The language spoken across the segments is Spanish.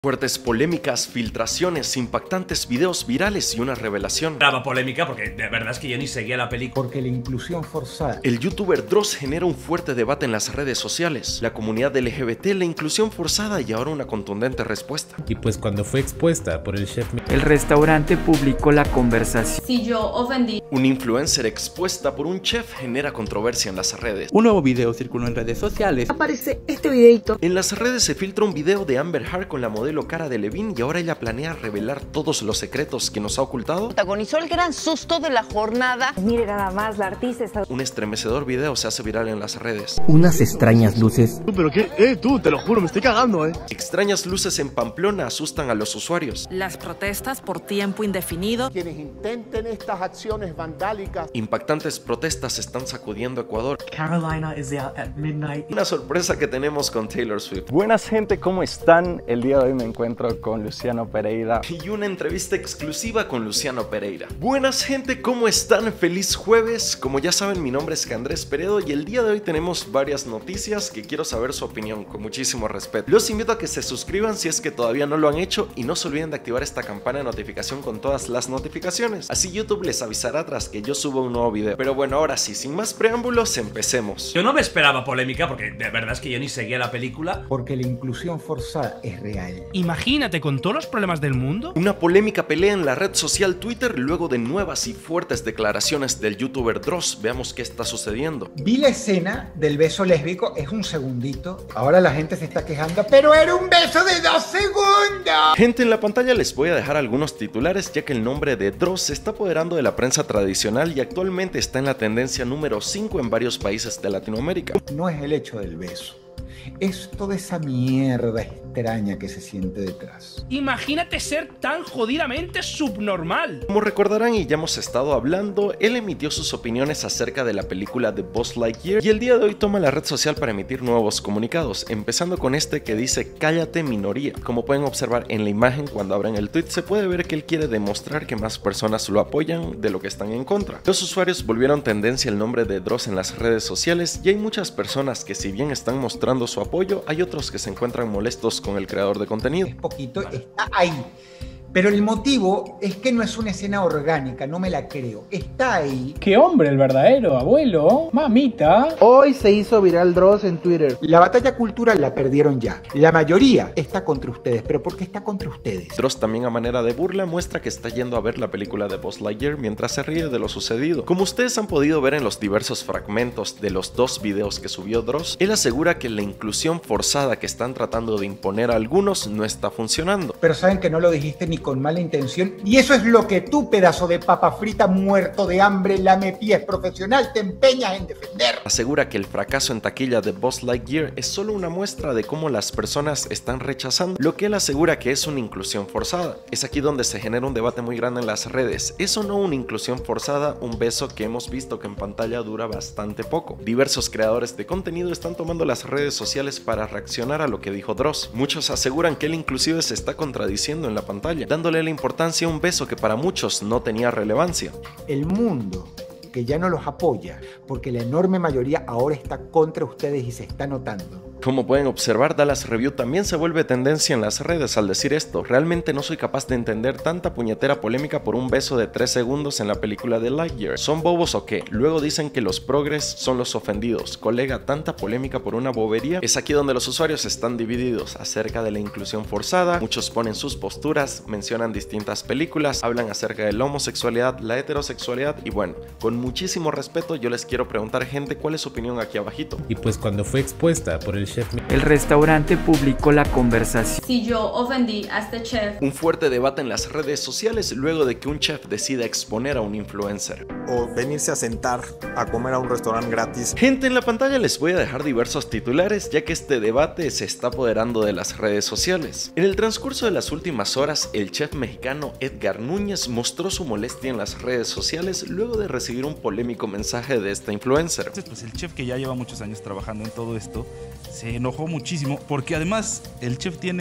Fuertes polémicas, filtraciones, impactantes videos virales y una revelación. Brava polémica porque de verdad es que yo ni seguía la película. Porque la inclusión forzada. El youtuber Dross genera un fuerte debate en las redes sociales. La comunidad LGBT, la inclusión forzada y ahora una contundente respuesta. Y pues cuando fue expuesta por el chef, el restaurante publicó la conversación. Si yo ofendí. Un influencer expuesta por un chef genera controversia en las redes. Un nuevo video circuló en redes sociales. Aparece este videito. En las redes se filtra un video de Amber Heard con la modelo Cara Delevingne y ahora ella planea revelar todos los secretos que nos ha ocultado. Protagonizó el gran susto de la jornada. Mire nada más, la artista está... Un estremecedor video se hace viral en las redes. Unas extrañas luces. ¿Pero qué? Tú, te lo juro, me estoy cagando, Extrañas luces en Pamplona asustan a los usuarios. Las protestas por tiempo indefinido. Quienes intenten estas acciones vandálicas. Impactantes protestas están sacudiendo Ecuador. Carolina is out at midnight. Una sorpresa que tenemos con Taylor Swift. Buenas gente, ¿cómo están? El día de hoy me encuentro con Luciano Pereira. Y una entrevista exclusiva con Luciano Pereira. Buenas gente, ¿cómo están? Feliz jueves. Como ya saben, mi nombre es Andrés Peredo y el día de hoy tenemos varias noticias que quiero saber su opinión, con muchísimo respeto. Los invito a que se suscriban si es que todavía no lo han hecho y no se olviden de activar esta campana de notificación con todas las notificaciones. Así YouTube les avisará tras que yo suba un nuevo video. Pero bueno, ahora sí, sin más preámbulos, empecemos. Yo no me esperaba polémica porque de verdad es que yo ni seguía la película. Porque la inclusión forzada es real. Imagínate con todos los problemas del mundo. Una polémica pelea en la red social Twitter luego de nuevas y fuertes declaraciones del youtuber Dross. Veamos qué está sucediendo. Vi la escena del beso lésbico, es un segundito. Ahora la gente se está quejando, pero era un beso de 2 segundos. Gente, en la pantalla les voy a dejar algunos titulares ya que el nombre de Dross se está apoderando de la prensa tradicional y actualmente está en la tendencia número 5 en varios países de Latinoamérica. No es el hecho del beso. Es toda esa mierda extraña que se siente detrás. Imagínate ser tan jodidamente subnormal. Como recordarán y ya hemos estado hablando, él emitió sus opiniones acerca de la película de Buzz Lightyear y el día de hoy toma la red social para emitir nuevos comunicados, empezando con este que dice cállate minoría. Como pueden observar en la imagen cuando abren el tweet se puede ver que él quiere demostrar que más personas lo apoyan de lo que están en contra. Los usuarios volvieron tendencia el nombre de Dross en las redes sociales y hay muchas personas que si bien están mostrando su apoyo, hay otros que se encuentran molestos con el creador de contenido. Es poquito, está ahí. Pero el motivo es que no es una escena orgánica, no me la creo. Está ahí. ¡Qué hombre el verdadero, abuelo! ¡Mamita! Hoy se hizo viral Dross en Twitter. La batalla cultural la perdieron ya. La mayoría está contra ustedes. ¿Pero por qué está contra ustedes? Dross también a manera de burla muestra que está yendo a ver la película de Buzz Lightyear mientras se ríe de lo sucedido. Como ustedes han podido ver en los diversos fragmentos de los 2 videos que subió Dross, él asegura que la inclusión forzada que están tratando de imponer a algunos no está funcionando. Pero saben que no lo dijiste ni con mala intención, y eso es lo que tú, pedazo de papa frita muerto de hambre, lamepiés profesional, te empeñas en defender. Asegura que el fracaso en taquilla de Buzz Lightyear es solo una muestra de cómo las personas están rechazando lo que él asegura que es una inclusión forzada. Es aquí donde se genera un debate muy grande en las redes. ¿Es o no una inclusión forzada un beso que hemos visto que en pantalla dura bastante poco? Diversos creadores de contenido están tomando las redes sociales para reaccionar a lo que dijo Dross. Muchos aseguran que él inclusive se está contradiciendo en la pantalla, dándole la importancia a un beso que para muchos no tenía relevancia. El mundo que ya no los apoya porque la enorme mayoría ahora está contra ustedes y se está notando. Como pueden observar, Dallas Review también se vuelve tendencia en las redes al decir esto. Realmente no soy capaz de entender tanta puñetera polémica por un beso de 3 segundos en la película de Lightyear. ¿Son bobos o qué? Luego dicen que los progres son los ofendidos. Colega, tanta polémica por una bobería. Es aquí donde los usuarios están divididos acerca de la inclusión forzada. Muchos ponen sus posturas, mencionan distintas películas, hablan acerca de la homosexualidad, la heterosexualidad y bueno, con muchísimo respeto yo les quiero preguntar gente cuál es su opinión aquí abajito. Y pues cuando fue expuesta por el chef, el restaurante publicó la conversación. Si yo ofendí a este chef. Un fuerte debate en las redes sociales luego de que un chef decida exponer a un influencer. O venirse a sentar a comer a un restaurante gratis. Gente, en la pantalla les voy a dejar diversos titulares ya que este debate se está apoderando de las redes sociales. En el transcurso de las últimas horas, el chef mexicano Edgar Núñez mostró su molestia en las redes sociales luego de recibir un polémico mensaje de esta influencer. Pues el chef, que ya lleva muchos años trabajando en todo esto, se enojó muchísimo porque además el chef tiene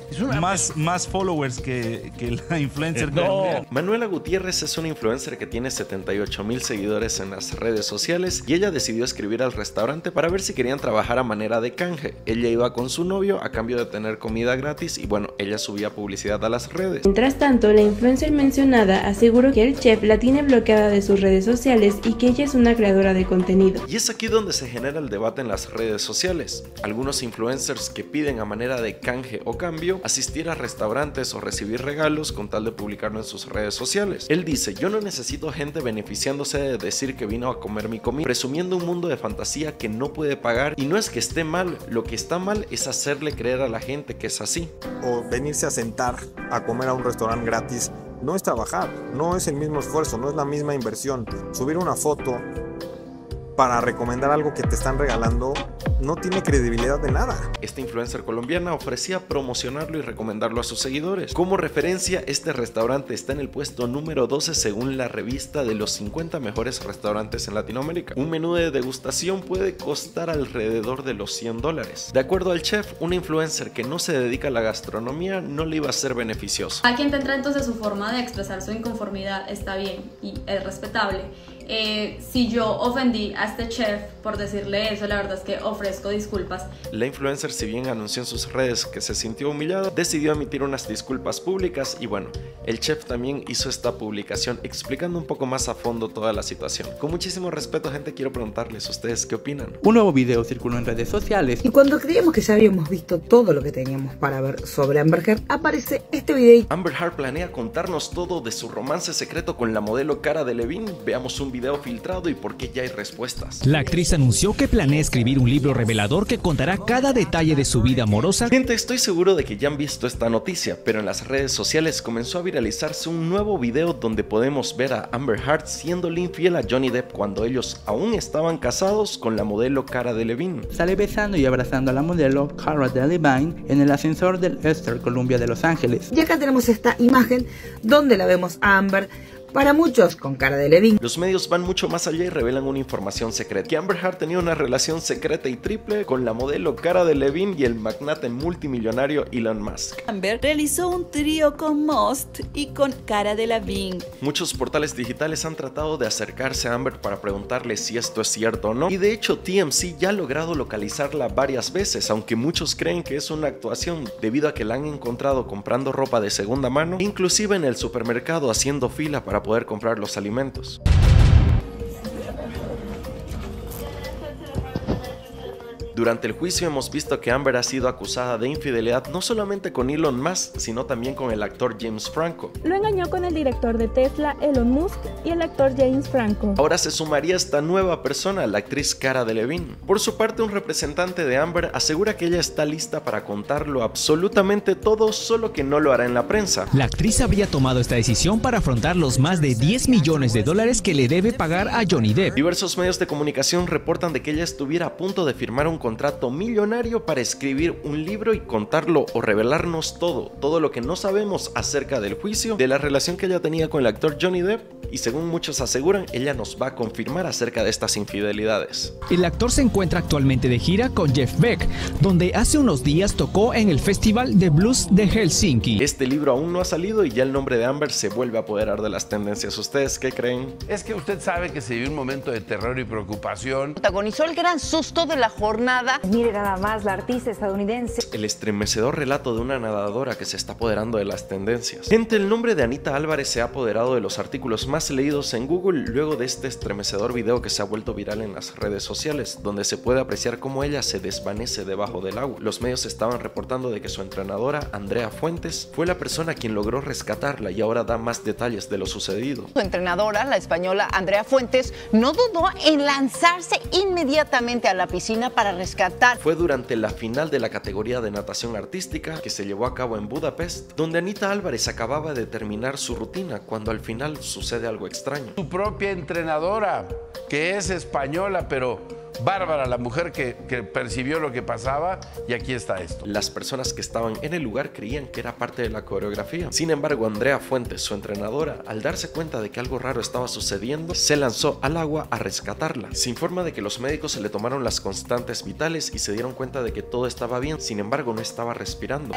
Más followers que la influencer colombiana. Manuela Gutiérrez es una influencer que tiene 78,000 seguidores en las redes sociales y ella decidió escribir al restaurante para ver si querían trabajar a manera de canje. Ella iba con su novio a cambio de tener comida gratis y bueno, ella subía publicidad a las redes. Mientras tanto, la influencer mencionada aseguró que el chef la tiene bloqueada de sus redes sociales y que ella es una creadora de contenido. Y es aquí donde se genera el debate en las redes sociales. Algunos influencers que piden a manera de canje o cambio asistir a restaurantes o recibir regalos con tal de publicarlo en sus redes sociales. Él dice: yo no necesito gente beneficiándose de decir que vino a comer mi comida, presumiendo un mundo de fantasía que no puede pagar, y no es que esté mal, lo que está mal es hacerle creer a la gente que es así. O venirse a sentar a comer a un restaurante gratis no es trabajar, no es el mismo esfuerzo, no es la misma inversión. Subir una foto para recomendar algo que te están regalando no tiene credibilidad de nada. Esta influencer colombiana ofrecía promocionarlo y recomendarlo a sus seguidores. Como referencia, este restaurante está en el puesto número 12 según la revista de los 50 mejores restaurantes en Latinoamérica. Un menú de degustación puede costar alrededor de los $100. De acuerdo al chef, una influencer que no se dedica a la gastronomía no le iba a ser beneficioso. A quien tendrá entonces su forma de expresar su inconformidad está bien y es respetable. Si yo ofendí a este chef por decirle eso, la verdad es que ofrezco disculpas. La influencer, si bien anunció en sus redes que se sintió humillada, decidió emitir unas disculpas públicas y bueno, el chef también hizo esta publicación explicando un poco más a fondo toda la situación. Con muchísimo respeto, gente, quiero preguntarles, ¿ustedes qué opinan? Un nuevo video circuló en redes sociales y cuando creíamos que ya habíamos visto todo lo que teníamos para ver sobre Amber Heard, aparece este video. Amber Heard planea contarnos todo de su romance secreto con la modelo Cara Delevingne. Veamos un video filtrado y por qué ya hay respuestas. La actriz anunció que planea escribir un libro revelador que contará cada detalle de su vida amorosa. Gente, estoy seguro de que ya han visto esta noticia, pero en las redes sociales comenzó a viralizarse un nuevo video donde podemos ver a Amber Heard siéndole infiel a Johnny Depp cuando ellos aún estaban casados con la modelo Cara Delevingne. Sale besando y abrazando a la modelo Cara Delevingne en el ascensor del Esther Columbia de Los Ángeles. Y acá tenemos esta imagen donde la vemos a Amber, para muchos con Cara Delevingne. Los medios van mucho más allá y revelan una información secreta: que Amber Heard tenía una relación secreta y triple con la modelo Cara Delevingne y el magnate multimillonario Elon Musk. Amber realizó un trío con Musk y con Cara Delevingne. Muchos portales digitales han tratado de acercarse a Amber para preguntarle si esto es cierto o no, y de hecho TMZ ya ha logrado localizarla varias veces, aunque muchos creen que es una actuación debido a que la han encontrado comprando ropa de segunda mano, inclusive en el supermercado haciendo fila para poder comprar los alimentos. Durante el juicio hemos visto que Amber ha sido acusada de infidelidad no solamente con Elon Musk, sino también con el actor James Franco. Lo engañó con el director de Tesla, Elon Musk, y el actor James Franco. Ahora se sumaría esta nueva persona, la actriz Cara Delevingne. Por su parte, un representante de Amber asegura que ella está lista para contarlo absolutamente todo, solo que no lo hará en la prensa. La actriz habría tomado esta decisión para afrontar los más de $10 millones que le debe pagar a Johnny Depp. Diversos medios de comunicación reportan de que ella estuviera a punto de firmar un contrato millonario para escribir un libro y contarlo o revelarnos todo lo que no sabemos acerca del juicio, de la relación que ella tenía con el actor Johnny Depp, y según muchos aseguran, ella nos va a confirmar acerca de estas infidelidades. El actor se encuentra actualmente de gira con Jeff Beck, donde hace unos días tocó en el Festival de Blues de Helsinki. Este libro aún no ha salido y ya el nombre de Amber se vuelve a apoderar de las tendencias. ¿Ustedes qué creen? Es que usted sabe que se vive un momento de terror y preocupación. Protagonizó el gran susto de la jornada. Mire nada más, la artista estadounidense. El estremecedor relato de una nadadora que se está apoderando de las tendencias. Gente, el nombre de Anita Álvarez se ha apoderado de los artículos más leídos en Google luego de este estremecedor video que se ha vuelto viral en las redes sociales, donde se puede apreciar cómo ella se desvanece debajo del agua. Los medios estaban reportando de que su entrenadora, Andrea Fuentes, fue la persona quien logró rescatarla y ahora da más detalles de lo sucedido. Su entrenadora, la española Andrea Fuentes, no dudó en lanzarse inmediatamente a la piscina para rescatar. Fue durante la final de la categoría de natación artística que se llevó a cabo en Budapest, donde Anita Álvarez acababa de terminar su rutina cuando al final sucede algo extraño. Su propia entrenadora, que es española, pero Bárbara, la mujer que percibió lo que pasaba, y aquí está esto. Las personas que estaban en el lugar creían que era parte de la coreografía. Sin embargo, Andrea Fuentes, su entrenadora, al darse cuenta de que algo raro estaba sucediendo, se lanzó al agua a rescatarla. Se informa de que los médicos se le tomaron las constantes vitales y se dieron cuenta de que todo estaba bien, sin embargo no estaba respirando.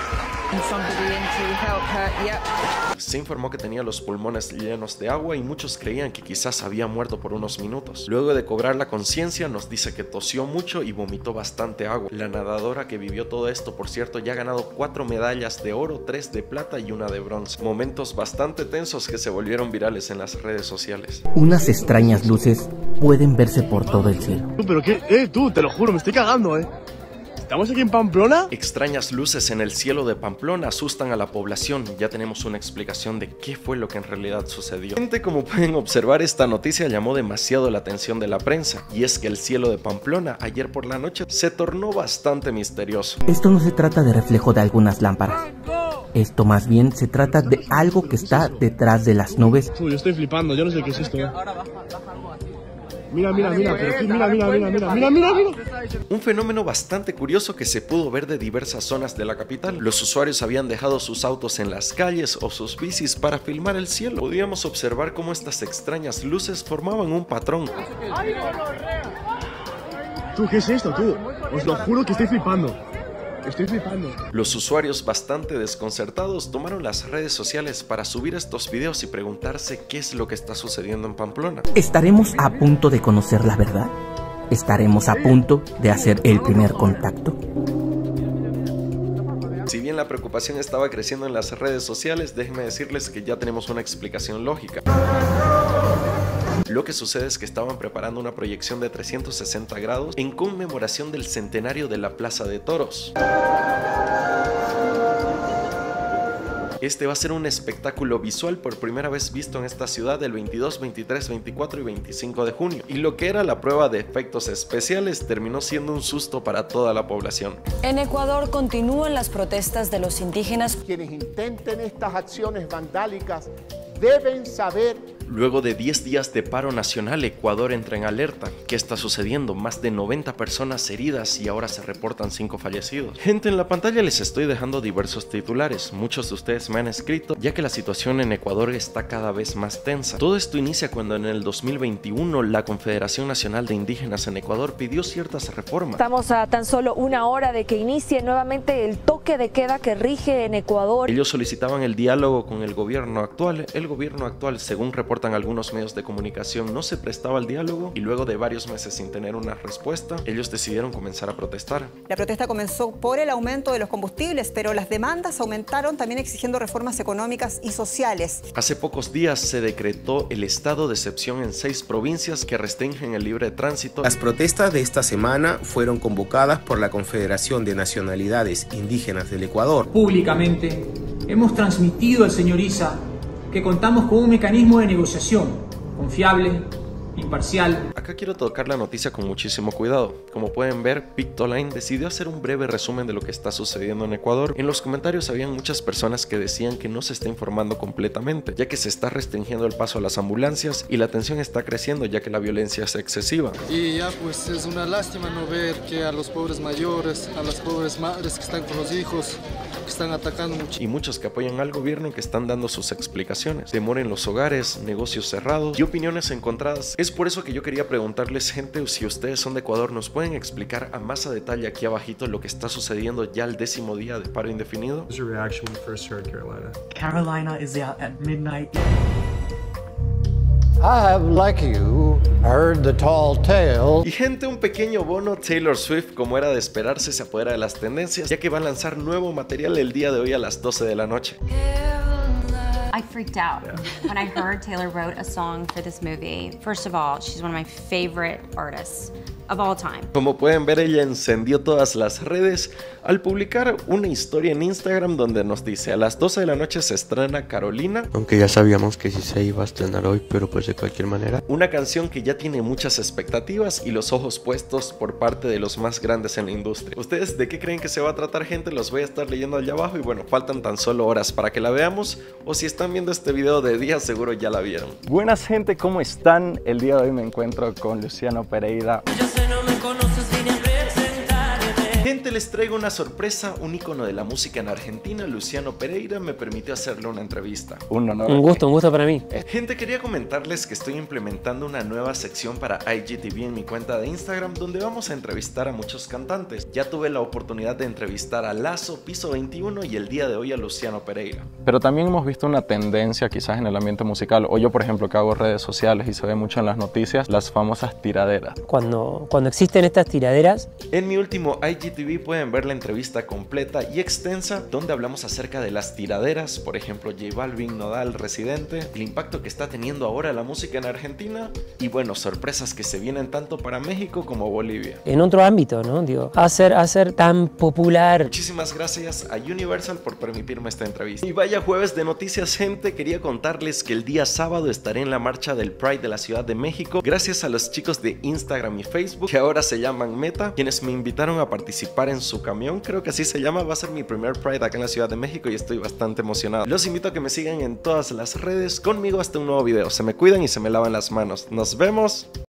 Se informó que tenía los pulmones llenos de agua y muchos creían que quizás había muerto por unos minutos. Luego de cobrar la conciencia, nos dice que tosió mucho y vomitó bastante agua. La nadadora que vivió todo esto, por cierto, ya ha ganado 4 medallas de oro, 3 de plata y 1 de bronce. Momentos bastante tensos que se volvieron virales en las redes sociales. Unas extrañas luces pueden verse por todo el cielo. ¿Pero qué? Tú, te lo juro, me estoy cagando, ¿Estamos aquí en Pamplona? Extrañas luces en el cielo de Pamplona asustan a la población. Ya tenemos una explicación de qué fue lo que en realidad sucedió. Gente, como pueden observar, esta noticia llamó demasiado la atención de la prensa. Y es que el cielo de Pamplona ayer por la noche se tornó bastante misterioso. Esto no se trata de reflejo de algunas lámparas. Esto más bien se trata de algo que está detrás de las nubes. Yo estoy flipando, yo no sé qué es esto. Mira, pero aquí, mira. Un fenómeno bastante curioso que se pudo ver de diversas zonas de la capital. Los usuarios habían dejado sus autos en las calles o sus bicis para filmar el cielo. Podíamos observar cómo estas extrañas luces formaban un patrón. ¿Tú qué es esto, tú? Os lo juro que estoy flipando. Los usuarios, bastante desconcertados, tomaron las redes sociales para subir estos videos y preguntarse qué es lo que está sucediendo en Pamplona. ¿Estaremos a punto de conocer la verdad? ¿Estaremos a punto de hacer el primer contacto? Si bien la preocupación estaba creciendo en las redes sociales, déjenme decirles que ya tenemos una explicación lógica. Lo que sucede es que estaban preparando una proyección de 360 grados en conmemoración del centenario de la Plaza de Toros. Este va a ser un espectáculo visual por primera vez visto en esta ciudad el 22, 23, 24 y 25 de junio. Y lo que era la prueba de efectos especiales terminó siendo un susto para toda la población. En Ecuador continúan las protestas de los indígenas. Quienes intenten estas acciones vandálicas deben saber. Luego de 10 días de paro nacional, Ecuador entra en alerta. ¿Qué está sucediendo? Más de 90 personas heridas y ahora se reportan 5 fallecidos. Gente, en la pantalla les estoy dejando diversos titulares. Muchos de ustedes me han escrito, ya que la situación en Ecuador está cada vez más tensa. Todo esto inicia cuando en el 2021 la Confederación Nacional de Indígenas en Ecuador pidió ciertas reformas. Estamos a tan solo una hora de que inicie nuevamente el toque de queda que rige en Ecuador. Ellos solicitaban el diálogo con el gobierno actual. El gobierno actual, según reportan algunos medios de comunicación, no se prestaba al diálogo y luego de varios meses sin tener una respuesta, ellos decidieron comenzar a protestar. La protesta comenzó por el aumento de los combustibles, pero las demandas aumentaron también exigiendo reformas económicas y sociales. Hace pocos días se decretó el estado de excepción en 6 provincias que restringen el libre tránsito. Las protestas de esta semana fueron convocadas por la Confederación de Nacionalidades Indígenas del Ecuador. Públicamente hemos transmitido al señor Issa que contamos con un mecanismo de negociación confiable, imparcial. Acá quiero tocar la noticia con muchísimo cuidado. Como pueden ver, Pictoline decidió hacer un breve resumen de lo que está sucediendo en Ecuador. En los comentarios habían muchas personas que decían que no se está informando completamente, ya que se está restringiendo el paso a las ambulancias y la tensión está creciendo ya que la violencia es excesiva. Y ya pues es una lástima no ver que a los pobres mayores, a las pobres madres que están con los hijos, que están atacando mucho. Y muchos que apoyan al gobierno que están dando sus explicaciones. Demora en los hogares, negocios cerrados y opiniones encontradas. Es por eso que yo quería preguntarles, gente, si ustedes son de Ecuador, ¿nos pueden explicar a más a detalle aquí abajito lo que está sucediendo ya el 10º día de paro indefinido? What's your reaction when you first heard Carolina? Carolina is out at midnight. I have, like you, heard the tall tale. Y gente, un pequeño bono. Taylor Swift, como era de esperarse, se apodera de las tendencias, ya que va a lanzar nuevo material el día de hoy a las 12 de la noche. I freaked out when I heard Taylor wrote a song for this movie. First of all, she's one of my favorite artists of all time. Como pueden ver, ella encendió todas las redes al publicar una historia en Instagram donde nos dice: a las 12 de la noche se estrena Carolina. Aunque ya sabíamos que sí se iba a estrenar hoy, pero pues de cualquier manera. Una canción que ya tiene muchas expectativas y los ojos puestos por parte de los más grandes en la industria. ¿Ustedes de qué creen que se va a tratar, gente? Los voy a estar leyendo allá abajo y bueno, faltan tan solo horas para que la veamos. O si están están viendo este video de día seguro ya la vieron. Buenas gente, ¿cómo están? El día de hoy me encuentro con Luciano Pereira. Gente, les traigo una sorpresa, un ícono de la música en Argentina, Luciano Pereira, me permitió hacerle una entrevista. Un honor. Un gusto para mí. Gente, quería comentarles que estoy implementando una nueva sección para IGTV en mi cuenta de Instagram, donde vamos a entrevistar a muchos cantantes. Ya tuve la oportunidad de entrevistar a Lazo, Piso 21 y el día de hoy a Luciano Pereira. Pero también hemos visto una tendencia quizás en el ambiente musical, o yo por ejemplo que hago redes sociales y se ve mucho en las noticias, las famosas tiraderas. Cuando existen estas tiraderas... En mi último IGTV pueden ver la entrevista completa y extensa donde hablamos acerca de las tiraderas, por ejemplo J Balvin, Nodal, Residente, el impacto que está teniendo ahora la música en Argentina y bueno, sorpresas que se vienen tanto para México como Bolivia. En otro ámbito, ¿no? Digo, hacer tan popular. Muchísimas gracias a Universal por permitirme esta entrevista. Y vaya jueves de noticias, gente, quería contarles que el día sábado estaré en la marcha del Pride de la Ciudad de México gracias a los chicos de Instagram y Facebook, que ahora se llaman Meta, quienes me invitaron a participar en su camión, creo que así se llama. Va a ser mi primer Pride acá en la Ciudad de México y estoy bastante emocionado. Los invito a que me sigan en todas las redes. Conmigo hasta un nuevo video. Se me cuidan y se me lavan las manos. Nos vemos.